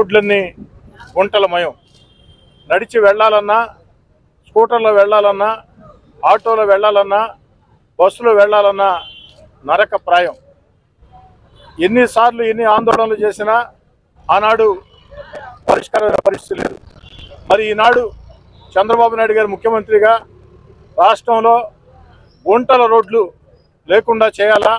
రోడ్లన్నీ గుంటలమయం. నడిచి వెళ్ళాలన్నా, స్కూటర్లో వెళ్ళాలన్నా, ఆటోలో వెళ్ళాలన్నా, బస్సులో వెళ్ళాలన్నా నరకప్రాయం. ఎన్నిసార్లు ఎన్ని ఆందోళనలు చేసినా ఆనాడు పరిష్కారమైన పరిస్థితి లేదు. మరి ఈనాడు చంద్రబాబు నాయుడు గారు ముఖ్యమంత్రిగా రాష్ట్రంలో గుంటల రోడ్లు లేకుండా చేయాలా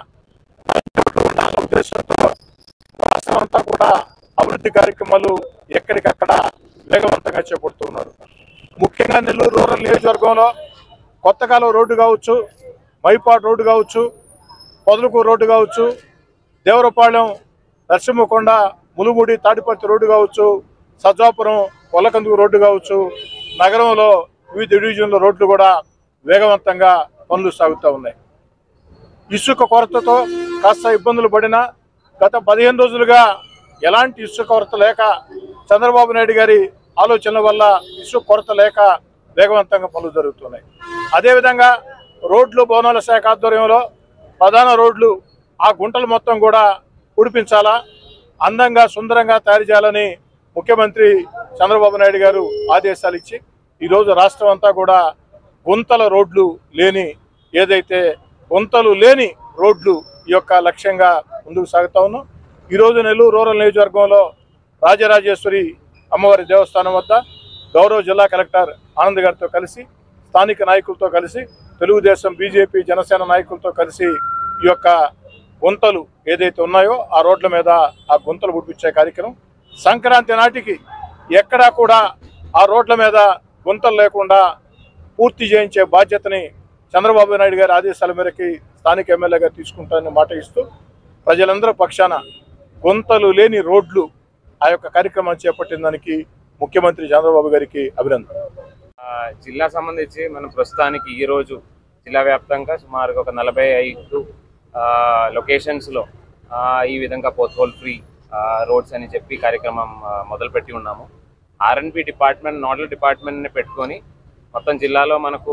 ఉద్దేశంతో రాష్ట్రం అంతా కూడా అభివృద్ధి కార్యక్రమాలు ఎక్కడికక్కడ వేగవంతంగా చేపడుతున్నారు. ముఖ్యంగా నెల్లూరు రూరల్ నియోజకవర్గంలో కొత్తకాలం రోడ్డు కావచ్చు, మైపాడు రోడ్డు కావచ్చు, పొదలకూరు రోడ్డు కావచ్చు, దేవరపాళెం నరసింహకొండ ములుముడి తాడిపత్రి రోడ్డు కావచ్చు, సజ్జాపురం కొల్లకందుకు రోడ్డు కావచ్చు, నగరంలో వివిధ డివిజన్ల రోడ్లు కూడా వేగవంతంగా పనులు సాగుతూ ఉన్నాయి. ఇసుక కొరతతో కాస్త ఇబ్బందులు పడినా గత 15 రోజులుగా ఎలాంటి ఇసుక కొరత లేక చంద్రబాబు నాయుడు గారి ఆలోచనల వల్ల ఇసుక కొరత లేక వేగవంతంగా పనులు జరుగుతున్నాయి. అదేవిధంగా రోడ్లు భవనాల శాఖ ఆధ్వర్యంలో ప్రధాన రోడ్లు ఆ గుంటలు మొత్తం కూడా ఉడిపించాలా, అందంగా సుందరంగా తయారు చేయాలని ముఖ్యమంత్రి చంద్రబాబు నాయుడు గారు ఆదేశాలు ఇచ్చి ఈరోజు రాష్ట్రం అంతా కూడా గుంతల రోడ్లు లేని ఏదైతే గుంతలు లేని రోడ్లు ఈ యొక్క లక్ష్యంగా ముందుకు సాగుతా ఉన్నాం. ఈరోజు నెల్లూరు రూరల్ నియోజకవర్గంలో రాజరాజేశ్వరి అమ్మవారి దేవస్థానం వద్ద గౌరవ జిల్లా కలెక్టర్ ఆనంద్ గారితో కలిసి, స్థానిక నాయకులతో కలిసి, తెలుగుదేశం, బీజేపీ, జనసేన నాయకులతో కలిసి ఈ యొక్క గుంతలు ఏదైతే ఉన్నాయో ఆ రోడ్ల మీద ఆ గుంతలు పుడిపించే కార్యక్రమం సంక్రాంతి నాటికి ఎక్కడా కూడా ఆ రోడ్ల మీద గుంతలు లేకుండా పూర్తి చేయించే బాధ్యతని చంద్రబాబు నాయుడు గారి ఆదేశాల మేరకు స్థానిక ఎమ్మెల్యేగా తీసుకుంటానని మాట ఇస్తూ ప్రజలందరూ పక్షాన గుంతలు లేని రోడ్లు ఆ యొక్క కార్యక్రమాన్ని చేపట్టిన దానికి ముఖ్యమంత్రి చంద్రబాబు గారికి అభినందన. జిల్లా సంబంధించి మనం ప్రస్తుతానికి ఈరోజు జిల్లా వ్యాప్తంగా సుమారుగా ఒక 45 లొకేషన్స్లో ఈ విధంగా పోత్హోల్ ఫ్రీ రోడ్స్ అని చెప్పి కార్యక్రమం మొదలుపెట్టి ఉన్నాము. ఆర్ఎన్బి డిపార్ట్మెంట్ నోడల్ డిపార్ట్మెంట్ని పెట్టుకొని మొత్తం జిల్లాలో మనకు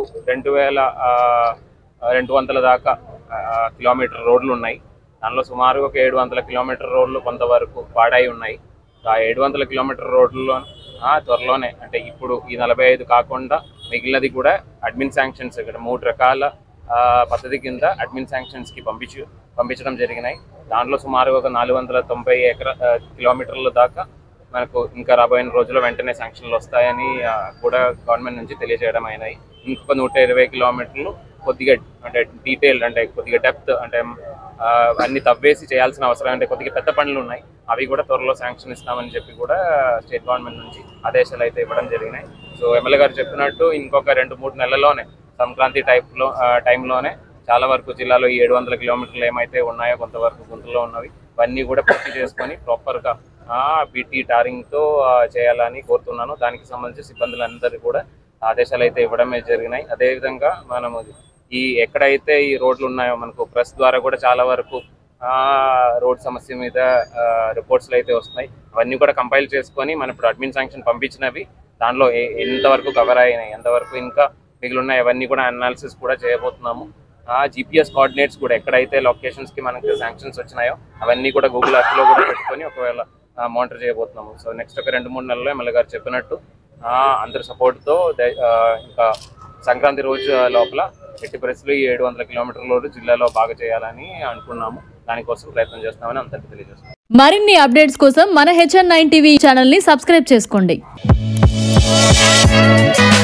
2200 దాకా కిలోమీటర్ రోడ్లు ఉన్నాయి. దానిలో సుమారుగా ఒక 700 కిలోమీటర్ రోడ్లు కొంతవరకు పాడాయి ఉన్నాయి. ఆ 700 కిలోమీటర్ రోడ్లలో త్వరలోనే అంటే ఇప్పుడు ఈ 45 కాకుండా మిగిలినది కూడా అడ్మిన్ శాంక్షన్స్ ఇక్కడ 3 రకాల పద్ధతి కింద అడ్మిన్ శాంక్షన్స్కి పంపించడం జరిగినాయి. దాంట్లో సుమారుగా ఒక 490 కిలోమీటర్ల దాకా మనకు ఇంకా రాబోయే రోజుల్లో వెంటనే శాంక్షన్లు వస్తాయని కూడా గవర్నమెంట్ నుంచి తెలియజేయడం అయినాయి. ఇంకొక 120 కిలోమీటర్లు కొద్దిగా అంటే డీటెయిల్డ్ అంటే కొద్దిగా డెప్త్ అంటే అన్ని తవ్వేసి చేయాల్సిన అవసరం అంటే కొద్దిగా పెద్ద పనులు ఉన్నాయి. అవి కూడా త్వరలో శాంక్షన్ ఇస్తామని చెప్పి కూడా స్టేట్ గవర్నమెంట్ నుంచి ఆదేశాలు అయితే ఇవ్వడం జరిగినాయి. సో ఎమ్మెల్యే గారు చెప్పినట్టు ఇంకొక 2-3 నెలల్లోనే సంక్రాంతి టైంలోనే చాలా వరకు జిల్లాలో ఈ 700 కిలోమీటర్లు ఏమైతే ఉన్నాయో కొంతవరకు గుంతలో ఉన్నవి ఇవన్నీ కూడా పూర్తి చేసుకొని ప్రాపర్గా బీటీ టారింగ్తో చేయాలని కోరుతున్నాను. దానికి సంబంధించి సిబ్బందులందరూ కూడా ఆదేశాలు అయితే ఇవ్వడమే జరిగినాయి. అదేవిధంగా మనము ఈ ఎక్కడైతే ఈ రోడ్లు ఉన్నాయో మనకు ప్రెస్ ద్వారా కూడా చాలా వరకు రోడ్ సమస్య మీద రిపోర్ట్స్లు అయితే వస్తున్నాయి. అవన్నీ కూడా కంపైల్ చేసుకొని మనం ఇప్పుడు అడ్మిన్ శాంక్షన్ పంపించినవి దానిలో ఎంతవరకు కవర్ అయినాయి, ఎంతవరకు ఇంకా మిగిలిన్నాయి అవన్నీ కూడా అనాలిసిస్ కూడా చేయబోతున్నాము. GPS కోఆర్డినేట్స్ కూడా ఎక్కడైతే లొకేషన్స్కి మనకి శాంక్షన్స్ వచ్చినాయో అవన్నీ కూడా గూగుల్ యాప్లో కూడా పెట్టుకొని ఒకవేళ మానిటర్ చేయబోతున్నాము. సో నెక్స్ట్ ఒక 2-3 నెలల్లో ఎమ్మెల్యే గారు చెప్పినట్టు అందరి సపోర్ట్తో ఇంకా సంక్రాంతి రోజు లోపల ఎట్టి పరిస్థితుల్లో ఈ 700 కిలోమీటర్ల రోడ్డు జిల్లాలో బాగా చేయాలని అనుకున్నాము. దానికోసం ప్రయత్నం చేస్తామని అందరికీ తెలియజేస్తాం. మరిన్ని అప్డేట్స్ కోసం మన HN9TV ఛానల్ని సబ్స్క్రైబ్ చేసుకోండి.